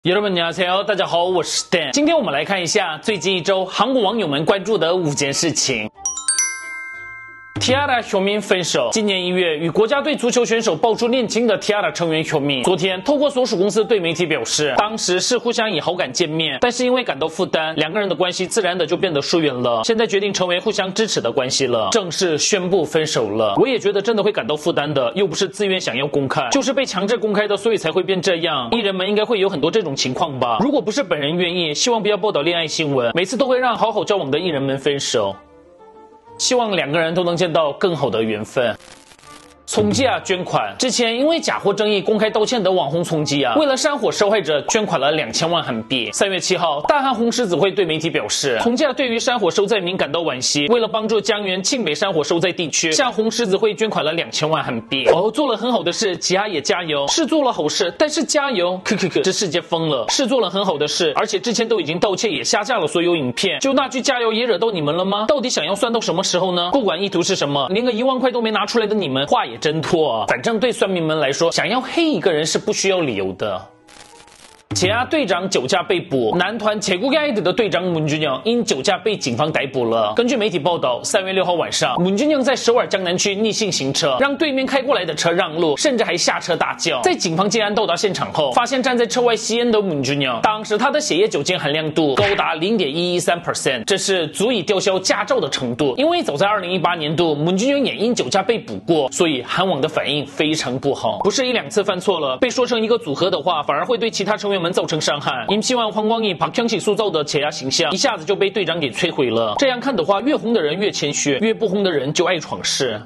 여러분 안녕하세요，大家好，我是 Dan。今天我们来看一下最近一周韩国网友们关注的5件事情。T-ara 현민分手。今年1月，与国家队足球选手爆出恋情的 T-ara 成员 현민， 昨天透过所属公司对媒体表示，当时是互相以好感见面，但是因为感到负担，两个人的关系自然的就变得疏远了。现在决定成为互相支持的关系了，正式宣布分手了。我也觉得真的会感到负担的，又不是自愿想要公开，就是被强制公开的，所以才会变这样。艺人们应该会有很多这种情况吧？如果不是本人愿意，希望不要报道恋爱新闻，每次都会让好好交往的艺人们分手。希望两个人都能见到更好的缘分。从基啊捐款。之前因为假货争议公开道歉的网红从基啊，为了山火受害者捐款了2000万韩币。3月7号，大韩红十字会对媒体表示，从基啊对于山火受灾民感到惋惜，为了帮助江原庆北山火受灾地区，向红十字会捐款了2000万韩币。做了很好的事，基啊也加油，是做了好事，但是加油，这世界疯了，是做了很好的事，而且之前都已经道歉，也下架了所有影片，就那句加油也惹到你们了吗？到底想要算到什么时候呢？不管意图是什么，连个1万块都没拿出来的你们，话也真多啊。反正对酸民们来说，想要黑一个人是不需要理由的。前队长酒驾被捕，男团제국야이드的队长문준영因酒驾被警方逮捕了。根据媒体报道，3月6号晚上，문준영在首尔江南区逆行行车，让对面开过来的车让路，甚至还下车大叫。在警方接案到达现场后，发现站在车外吸烟的문준영，当时他的血液酒精含量度高达0.113%，这是足以吊销驾照的程度。因为早在2018年度，문준영也因酒驾被捕过，所以韩网的反应非常不好。不是1-2次犯错了，被说成一个组合的话，反而会对其他成员们造成伤害。因希望黄光义、박형식塑造的铁牙形象一下子就被队长给摧毁了。这样看的话，越红的人越谦虚，越不红的人就爱闯事。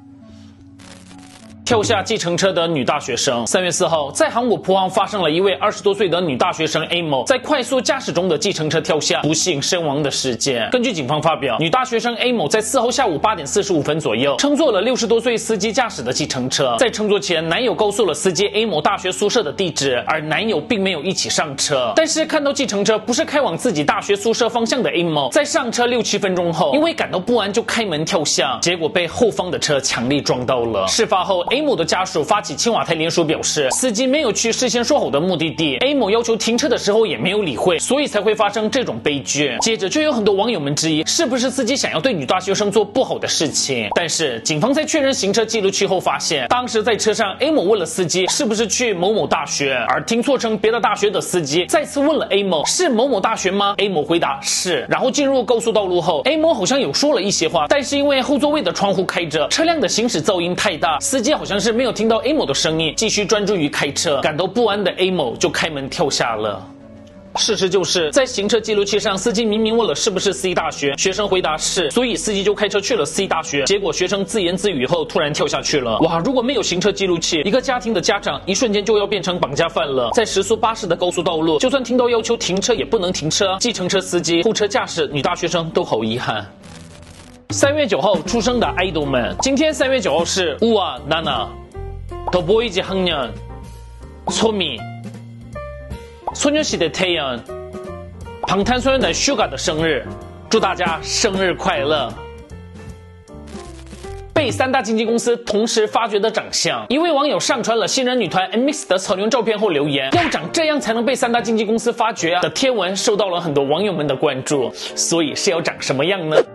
跳下计程车的女大学生。3月4号，在韩国浦项发生了一位20多岁的女大学生 A 某在快速驾驶中的计程车跳下，不幸身亡的事件。根据警方发表，女大学生 A 某在4号下午8点45分左右乘坐了60多岁司机驾驶的计程车，在乘坐前，男友告诉了司机 A 某大学宿舍的地址，而男友并没有一起上车。但是看到计程车不是开往自己大学宿舍方向的 A 某，在上车6-7分钟后，因为感到不安就开门跳下，结果被后方的车强力撞到了。事发后，A 某的家属发起青瓦台联署表示，司机没有去事先说好的目的地， A 某要求停车的时候也没有理会，所以才会发生这种悲剧。接着就有很多网友们质疑，是不是司机想要对女大学生做不好的事情？但是警方在确认行车记录器后发现，当时在车上 A 某问了司机是不是去某某大学，而听错成别的大学的司机再次问了 A 某是某某大学吗？ A 某回答是，然后进入高速道路后， A 某好像有说了一些话，但是因为后座位的窗户开着，车辆的行驶噪音太大，司机好像是没有听到 A 某的声音，继续专注于开车，感到不安的 A 某就开门跳下了。事实就是在行车记录器上，司机明明问了是不是 C 大学，学生回答是，所以司机就开车去了 C 大学，结果学生自言自语后突然跳下去了。哇，如果没有行车记录器，一个家庭的家长一瞬间就要变成绑架犯了。在时速80的高速道路，就算听到要求停车也不能停车，计程车司机、后车驾驶、女大学生都好遗憾。3月9号出生的爱豆们，今天3月9号是우와 나나、더보이즈 학년、소미、소녀시대 태연、방탄소년단 슈가的生日，祝大家生日快乐！被3大经纪公司同时发掘的长相，一位网友上传了新人女团 NMIXX 的草原照片后留言，要长这样才能被3大经纪公司发掘啊的贴文受到了很多网友们的关注，所以是要长什么样呢？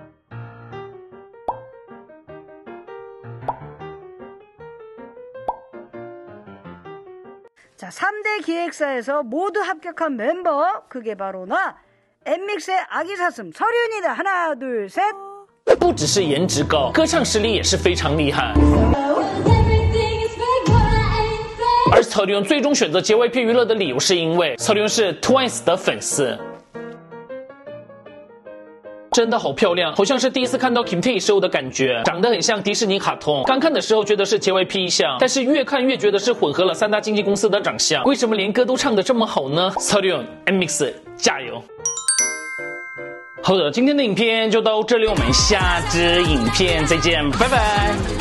자, 3대 기획사에서 모두 합격한 멤버, 그게 바로 나 NMIXX의 아기 사슴 설윤이다. 하나, 둘, 셋. 不只是颜值高，歌唱实力也是非常厉害。而설윤最终选择 JYP 娱乐的理由是因为설윤是 TWICE 的粉丝。真的好漂亮，好像是第一次看到 Kim Tae 时候的感觉，长得很像迪士尼卡通。刚看的时候觉得是 JYP 一项，但是越看越觉得是混合了3大经纪公司的长相。为什么连歌都唱得这么好呢？ 설윤 NMIXX 加油！好的，今天的影片就到这里，我们下支影片再见，拜拜。